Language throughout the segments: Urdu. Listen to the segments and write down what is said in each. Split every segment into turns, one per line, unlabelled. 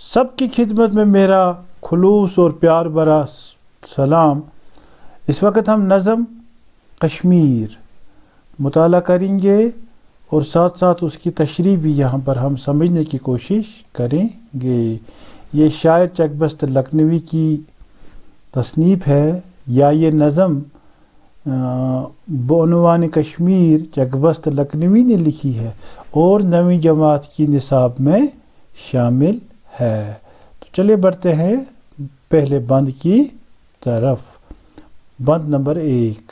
سب کی خدمت میں میرا خلوص اور پیار بھرا سلام۔ اس وقت ہم نظم کشمیر مطالعہ کریں گے اور ساتھ ساتھ اس کی تشریح بھی یہاں پر ہم سمجھنے کی کوشش کریں گے۔ یہ شاعر چکبست لکھنوی کی تصنیف ہے، یا یہ نظم بعنوان کشمیر چکبست لکھنوی نے لکھی ہے اور 9ویں جماعت کی نصاب میں شامل ہے۔ تو چلے بڑھتے ہیں پہلے بند کی طرف۔ بند نمبر 1۔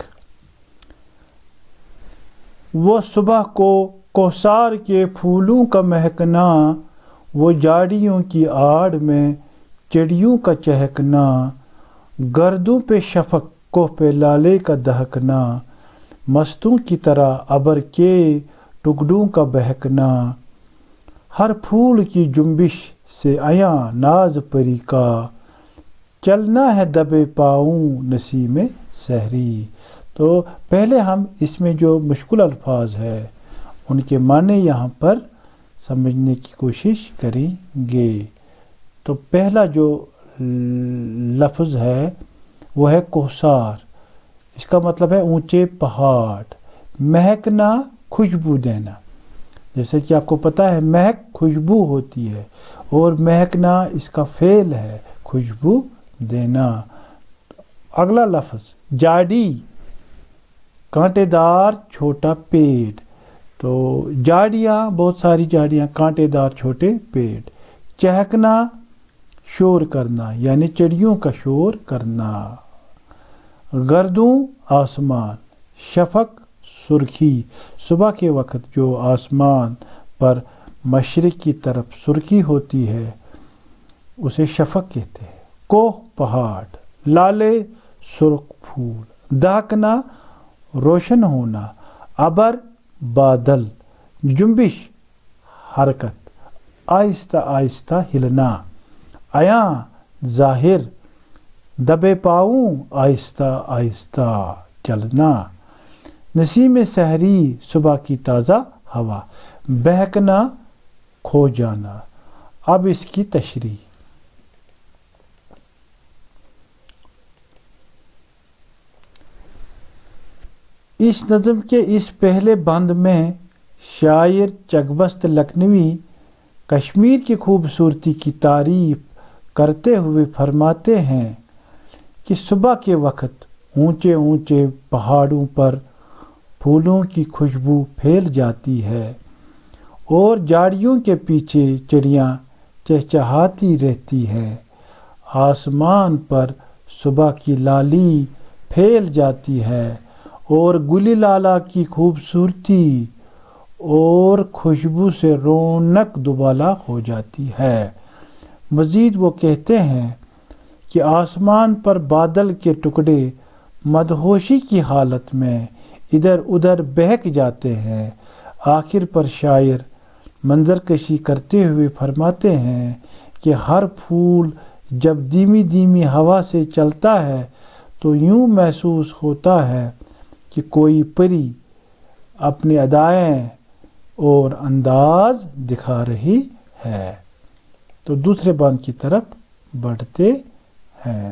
وہ صبح کو کوثار کے پھولوں کا مہکنا، وہ جاڑیوں کی آڑ میں چڑیوں کا چہکنا، گردوں پہ شفق کوہ پہ لالے کا دہکنا، مستوں کی طرح ابر کے ٹکڑوں کا بہکنا، ہر پھول کی جنبش سے عیاں ناز پری کا، چلنا ہے دبے پاؤں نسیم سحری۔ تو پہلے ہم اس میں جو مشکل الفاظ ہے ان کے معنی یہاں پر سمجھنے کی کوشش کریں گے۔ تو پہلا جو لفظ ہے وہ ہے کوثار۔ اس کا مطلب ہے اونچے پہاڑ۔ مہکنا، خوشبو دینا، جیسے کہ آپ کو پتہ ہے مہک خوشبو ہوتی ہے، اور مہکنا اس کا فعل ہے، خوشبو دینا۔ اگلا لفظ جاڑی، کانٹے دار چھوٹا پیڑ۔ تو جاڑیاں، بہت ساری جاڑیاں، کانٹے دار چھوٹے پیڑ۔ چہکنا، شور کرنا، یعنی چڑیوں کا شور کرنا۔ گردوں، آسمان۔ شفق، سرخی، صبح کے وقت جو آسمان پر مشرق کی طرف سرخی ہوتی ہے اسے شفق کہتے ہیں۔ کوہ، پہاڑ۔ لالے، سرخ پھول۔ دہکنا، روشن ہونا۔ ابر، بادل۔ جنبش، حرکت، آہستہ آہستہ ہلنا۔ عیاں، ظاہر۔ دبے پاؤں، آہستہ آہستہ چلنا۔ نسیم سحری، صبح کی تازہ ہوا۔ بہکنا، کھو جانا۔ اب اس کی تشریح۔ اس نظم کے اس پہلے بند میں شاعر چکبست لکھنوی کشمیر کی خوبصورتی کی تعریف کرتے ہوئے فرماتے ہیں کہ صبح کے وقت اونچے اونچے پہاڑوں پر پھولوں کی خوشبو پھیل جاتی ہے اور جاڑیوں کے پیچھے چڑیاں چہچہاتی رہتی ہے۔ آسمان پر صبح کی لالی پھیل جاتی ہے اور گلی لالہ کی خوبصورتی اور خوشبو سے رونق دوبالا ہو جاتی ہے۔ مزید وہ کہتے ہیں کہ آسمان پر بادل کے ٹکڑے مدہوشی کی حالت میں ادھر ادھر بہک جاتے ہیں۔ آخر پر شاعر منظر کشی کرتے ہوئے فرماتے ہیں کہ ہر پھول جب دھیمی دھیمی ہوا سے چلتا ہے تو یوں محسوس ہوتا ہے کہ کوئی پری اپنی ادائیں اور انداز دکھا رہی ہے۔ تو دوسرے بند کی طرف بڑھتے ہیں۔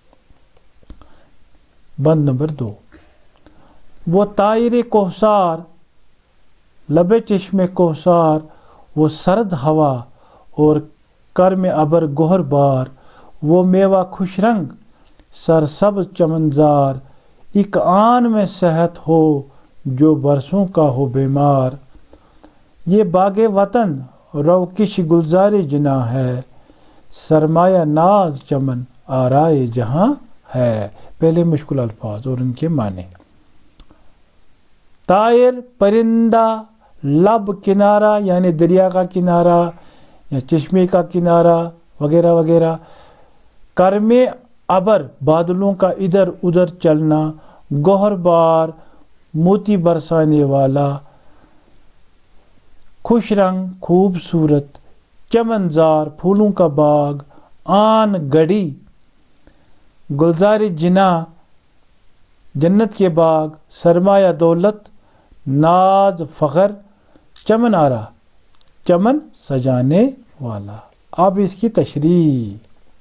بند نمبر 2۔ وہ طائر کوثار، لب چشم کوثار، وہ سرد ہوا اور کرم ابر گہر بار، وہ میوہ خوش رنگ سرسبز چمنزار، ایک آن میں صحت ہو جو برسوں کا ہو بیمار، یہ باغ وطن روکش گلزار جناں ہے، سرمایہ ناز چمن آرائے جہاں ہے۔ پہلے مشکل الفاظ اور ان کے معنی۔ طائر، پرندہ، لب، کنارہ یعنی دریا کا کنارہ یا چشمے کا کنارہ وغیرہ وغیرہ۔ کرم ابر، بادلوں کا ادھر ادھر چلنا۔ گوہر بار، موتی برسانے والا۔ خوش رنگ، خوبصورت۔ چمنزار، پھولوں کا باغ۔ آن، گڑی۔ گلزار جناں، جنت کے باغ۔ سرمایہ، دولت۔ ناز، فخر۔ چمن آرا، چمن سجانے والا۔ اب اس کی تشریح.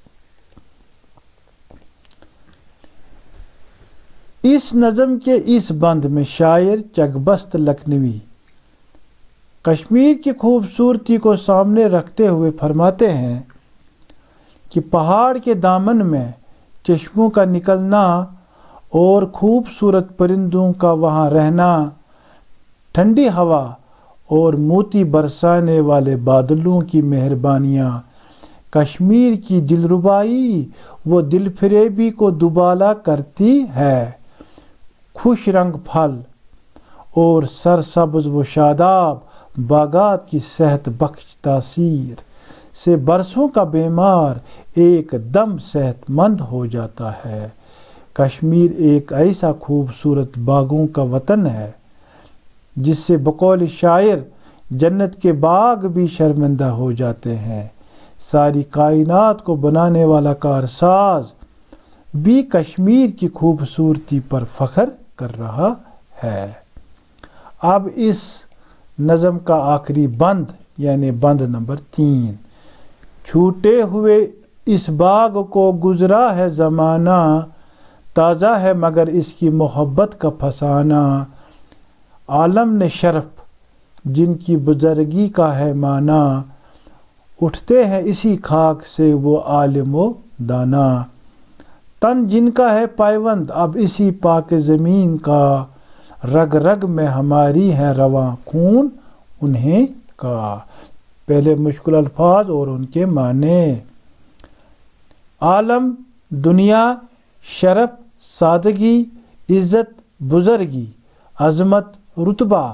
اس نظم کے اس بند میں شاعر چکبست لکھنوی کشمیر کی خوبصورتی کو سامنے رکھتے ہوئے فرماتے ہیں کہ پہاڑ کے دامن میں چشموں کا نکلنا اور خوبصورت پرندوں کا وہاں رہنا، ٹھنڈی ہوا اور موتی برسانے والے بادلوں کی مہربانیاں کشمیر کی دلربائی و دل فریبی کو دوبالا کرتی ہے. خوش رنگ پھل اور سرسبز و شاداب باغات کی صحت بخش تاثیر سے برسوں کا بیمار ایک دم صحت مند ہو جاتا ہے. کشمیر ایک ایسا خوبصورت باغوں کا وطن ہے جس سے بقول شاعر جنت کے باغ بھی شرمندہ ہو جاتے ہیں. ساری کائنات کو بنانے والا کارساز بھی کشمیر کی خوبصورتی پر فخر کر رہا ہے. اب اس نظم کا آخری بند یعنی بند نمبر 3. چھوٹے ہوئے اس باغ کو گزرا ہے زمانہ، تازہ ہے مگر اس کی محبت کا فسانہ. عالم نے شرف جن کی بزرگی کا ہے معنی، اٹھتے ہیں اسی خاک سے وہ عالم و دانا. تن جن کا ہے پائیوند اب اسی پاک زمین کا، رگ رگ میں ہماری ہے رواں خون انہیں کا. پہلے مشکل الفاظ اور ان کے معنی. عالم، دنیا، شرف، سادگی، عزت، بزرگی، عظمت، رتبہ.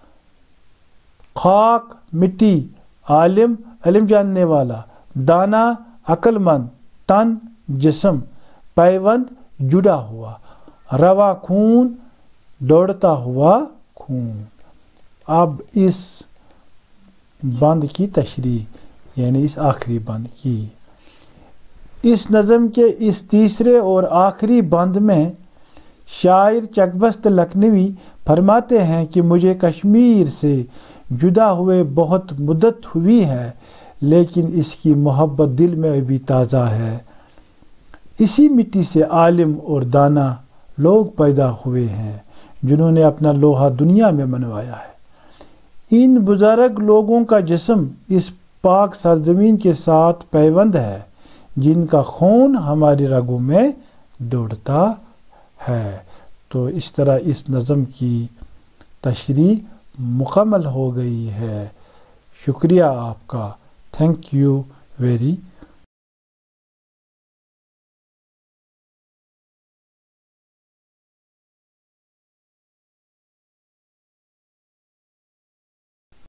خاک، مٹی، عالم، علم جاننے والا، دانا، عقل مند، تن، جسم، پیوند، جڑا ہوا، رواں خون، دوڑتا ہوا خون. اب اس بند کی تشریح یعنی اس آخری بند کی. اس نظم کے اس تیسرے اور آخری بند میں شاعر چکبست لکھنوی فرماتے ہیں کہ مجھے کشمیر سے جدا ہوئے بہت مدت ہوئی ہے، لیکن اس کی محبت دل میں ابھی تازہ ہے. اسی مٹی سے عالم اور دانا لوگ پیدا ہوئے ہیں جنہوں نے اپنا لوہا دنیا میں منوایا ہے. ان بزرگ لوگوں کا جسم اس پاک سرزمین کے ساتھ پیوند ہے جن کا خون ہماری رگوں میں دوڑتا ہے. تو اس طرح اس نظم کی تشریح مکمل ہو گئی ہے. شکریہ آپ کا. Thank you very